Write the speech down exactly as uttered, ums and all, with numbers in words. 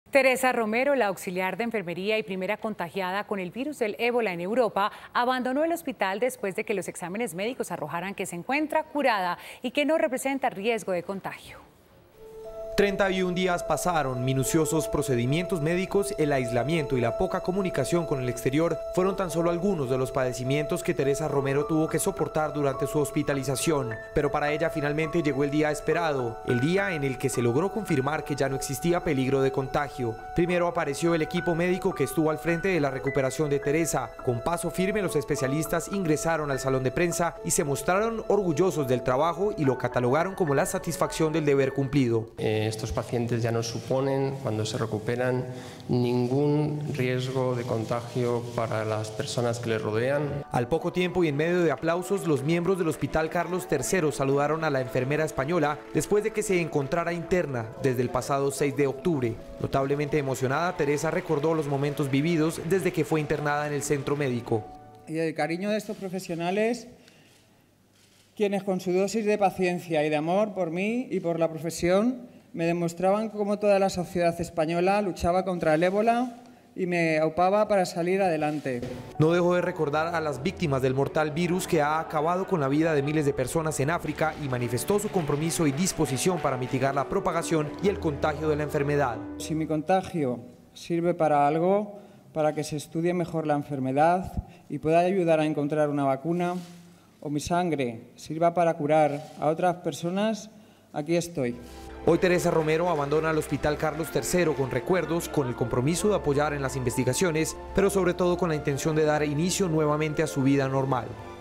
Teresa Romero, la auxiliar de enfermería y primera contagiada con el virus del ébola en Europa, abandonó el hospital después de que los exámenes médicos arrojaran que se encuentra curada y que no representa riesgo de contagio. treinta y un días pasaron, minuciosos procedimientos médicos, el aislamiento y la poca comunicación con el exterior fueron tan solo algunos de los padecimientos que Teresa Romero tuvo que soportar durante su hospitalización. Pero para ella finalmente llegó el día esperado, el día en el que se logró confirmar que ya no existía peligro de contagio. Primero apareció el equipo médico que estuvo al frente de la recuperación de Teresa. Con paso firme, los especialistas ingresaron al salón de prensa y se mostraron orgullosos del trabajo y lo catalogaron como la satisfacción del deber cumplido. Eh... Estos pacientes ya no suponen, cuando se recuperan, ningún riesgo de contagio para las personas que les rodean. Al poco tiempo y en medio de aplausos, los miembros del Hospital Carlos tercero saludaron a la enfermera española después de que se encontrara interna desde el pasado seis de octubre. Notablemente emocionada, Teresa recordó los momentos vividos desde que fue internada en el centro médico. Y el cariño de estos profesionales, quienes con su dosis de paciencia y de amor por mí y por la profesión me demostraban cómo toda la sociedad española luchaba contra el ébola y me aupaba para salir adelante. No dejó de recordar a las víctimas del mortal virus que ha acabado con la vida de miles de personas en África y manifestó su compromiso y disposición para mitigar la propagación y el contagio de la enfermedad. Si mi contagio sirve para algo, para que se estudie mejor la enfermedad y pueda ayudar a encontrar una vacuna, o mi sangre sirva para curar a otras personas, aquí estoy. Hoy Teresa Romero abandona el Hospital Carlos tercero con recuerdos, con el compromiso de apoyar en las investigaciones, pero sobre todo con la intención de dar inicio nuevamente a su vida normal.